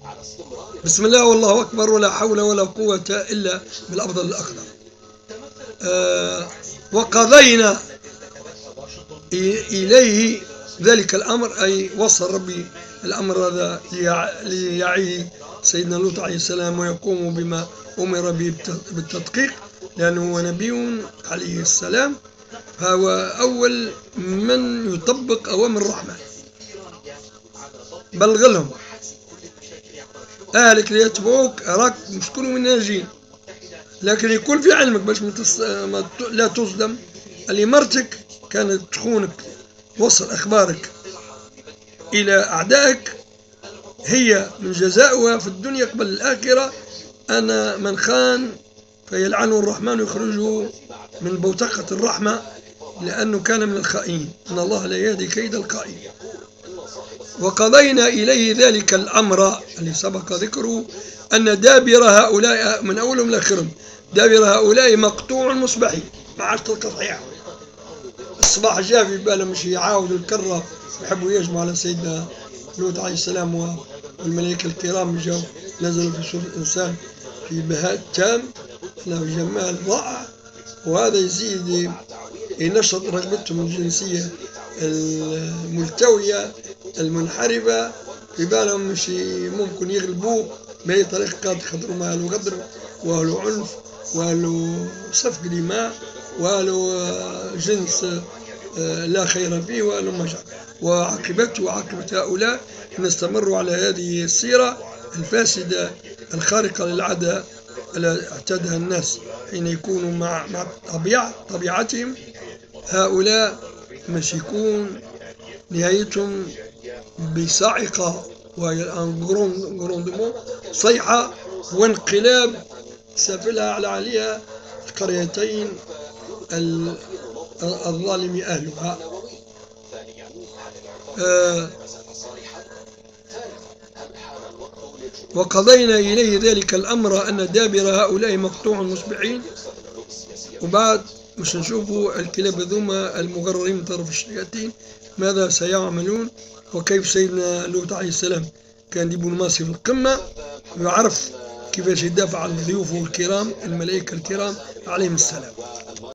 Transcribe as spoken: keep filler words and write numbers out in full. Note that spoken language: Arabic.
بسم الله والله أكبر ولا حول ولا قوة إلا بالأفضل الأقدر. آه وقضينا إليه ذلك الأمر، أي وصل ربي الأمر هذا ليعيه سيدنا لوط عليه السلام ويقوم بما أمر به بالتدقيق، لأنه هو نبي عليه السلام، فهو أول من يطبق أوامر الرحمن. بلغلهم أهلك ليتبعوك راك مش كلهم من ناجين، لكن يكون في علمك باش متص... لا تصدم. اللي مرتك كانت تخونك وصل أخبارك إلى أعدائك، هي من جزاؤها في الدنيا قبل الآخرة أنا من خان فيلعنه الرحمن ويخرجه من بوتقة الرحمة، لأنه كان من الخائنين، إن الله لا يهدي كيد الخائن. وقضينا إليه ذلك الأمر اللي سبق ذكره أن دابر هؤلاء من أولهم لآخرهم دابر هؤلاء مقطوع مصبحين، ما عادش تلقى صحيح. الصباح جاء في باله مش يعاودوا الكرة يحبوا يجمعوا على سيدنا لوط عليه السلام والملائكة الكرام جاوا نزلوا في سورة الإنسان في بهاء تام وجمال رائع، وهذا يزيد ينشط رغبتهم الجنسية الملتوية المنحرفة، في بالهم مش ممكن يغلبوه بأي طريقة، قد خطروا ما له غدر وله عنف وله سفك دماء وله جنس لا خير فيه وله مجال. وعاقبته وعاقبة هؤلاء إن استمروا على هذه السيرة الفاسدة الخارقة للعادة التي اعتادها الناس حين يكونوا مع مع طبيعة طبيعتهم. هؤلاء مش يكون نهايتهم بصاعقة، وهي الآن غروندمون صيحة وانقلاب سافلها على عليها القريتين الظالم أهلها. آه وقضينا إليه ذلك الأمر أن دابر هؤلاء مقطوع مصبحين. وبعد مش نشوفوا الكلاب ذوما المغررين من طرف الشياطين ماذا سيعملون، وكيف سيدنا لوط عليه السلام كان دبلوماسي في القمة ويعرف كيفاش يدافع عن ضيوفه الكرام الملائكة الكرام عليهم السلام.